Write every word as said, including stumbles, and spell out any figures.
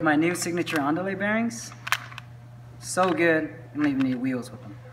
My new signature Andale bearings. So good, I don't even need wheels with them.